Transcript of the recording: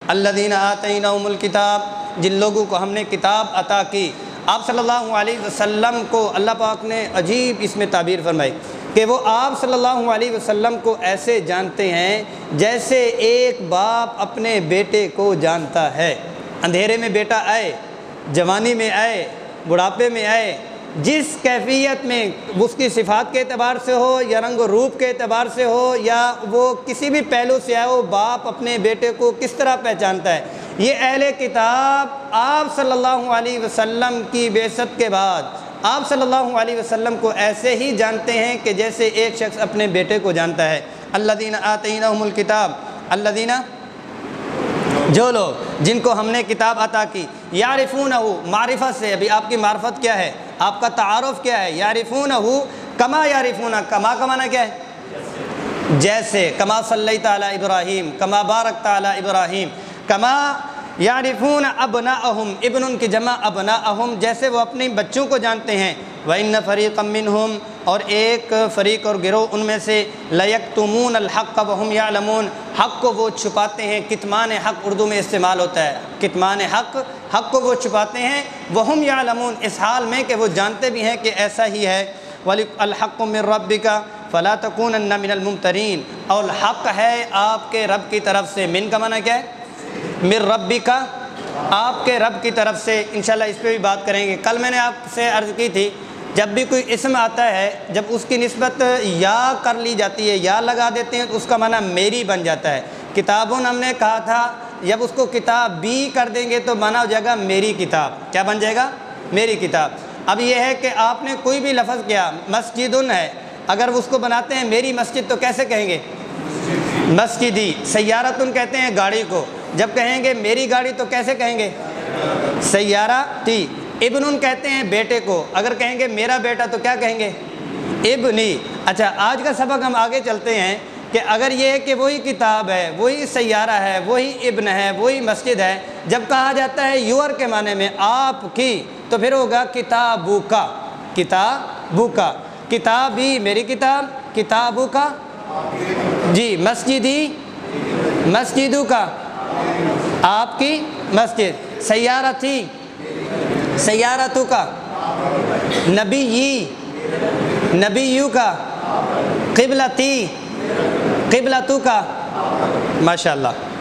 الذین آتیناہم الکتاب، جن لوگوں کو ہم نے کتاب عطا کی۔ آپ صلی اللہ علیہ وسلم کو اللہ پاک نے عجیب اس میں تعبیر فرمائی کہ وہ آپ صلی اللہ علیہ وسلم کو ایسے جانتے ہیں جیسے ایک باپ اپنے بیٹے کو جانتا ہے۔ اندھیرے میں بیٹا آئے، جوانی میں آئے، بڑھاپے میں آئے، جس کیفیت میں اس کی صفات کے اعتبار سے ہو یا رنگ و روپ کے اعتبار سے ہو یا وہ کسی بھی پہلو سے آئے، وہ باپ اپنے بیٹے کو کس طرح پہچانتا ہے۔ یہ اہل کتاب آپ صلی اللہ علیہ وسلم کی بعثت کے بعد آپ صلی اللہ علیہ وسلم کو ایسے ہی جانتے ہیں کہ جیسے ایک شخص اپنے بیٹے کو جانتا ہے۔ الذین آتیناہم الکتاب، الذین، جو لوگ جن کو ہم نے کتاب عطا کی، یعرفونہ، معرفت سے، ابھی آپ کی معرفت کیا ہے، آپ کا تعارف کیا ہے، یعرفونہ کما یعرفونہ، کما کا معنی کیا ہے؟ جیسے، کما صلیت علی ابراہیم، کما بارکت علی ابراہیم، کما یعرفون ابناءہم، ابن کی جمع ابناءہم، جیسے وہ اپنے بچوں کو جانتے ہیں۔ وَإِنَّ فَرِيقًا مِّنْهُمْ، اور ایک فریق اور گروہ ان میں سے، لَيَكْتُمُونَ الْحَقَّ وَهُمْ يَعْلَمُونَ، حق کو وہ چھپاتے ہیں۔ کتمان حق اردو میں استعمال ہوتا ہے، کتمان حق، حق کو وہ چھپاتے ہیں، وَهُمْ يَعْلَمُونَ، اس حال میں کہ وہ جانتے بھی ہیں کہ ایسا ہی ہے۔ وَالْحَقُّ مِنْ رَبِّكَ فَلَا تَكُونَنَّ مِنَ الْمُمْتَرِينَ، اور حق ہے آپ کے رب کی طرف سے۔ من کا معنی کیا ہے؟ من ربک، آپ کے رب کی طرف سے۔ انشاءاللہ اس پہ بھی بات کریں گے۔ کل میں نے آپ سے عرض کی تھی، جب بھی کوئی اسم آتا ہے، جب اس کی نسبت یا کر لی جاتی ہے، یا لگا دیتے ہیں، تو اس کا معنی میری بن جاتا ہے۔ کتابوں ہم نے کہا تھا، جب اس کو کتاب بھی کر دیں گے تو معنی ہو جائے گا میری کتاب۔ کیا بن جائے گا؟ میری کتاب۔ اب یہ ہے کہ آپ نے کوئی بھی لفظ کیا، مسجدن ہے، اگر اس کو بناتے ہیں میری مسجد تو کیسے کہیں گے؟ مسجدی۔ سیارتن کہتے ہیں گاڑی کو، جب کہیں گے میری گاڑی تو کیسے کہیں گے؟ سیارتی۔ ابن کہتے ہیں بیٹے کو، اگر کہیں گے میرا بیٹا تو کیا کہیں گے؟ ابنی۔ اچھا، آج کا سبق ہم آگے چلتے ہیں کہ اگر یہ ہے کہ وہی کتاب ہے، وہی سیارہ ہے، وہی ابن ہے، وہی مسجد ہے، جب کہا جاتا ہے یور کے معنی میں آپ کی، تو پھر ہوگا کتابو کا، کتابو کا، کتابی میری کتاب، کتابو کا جی مسجدی، مسجدو کا آپ کی مسجد، سیارتی، سیارتو کا، نبیی، نبیو کا، قبلتی، قبلتو کا۔ ماشاءاللہ۔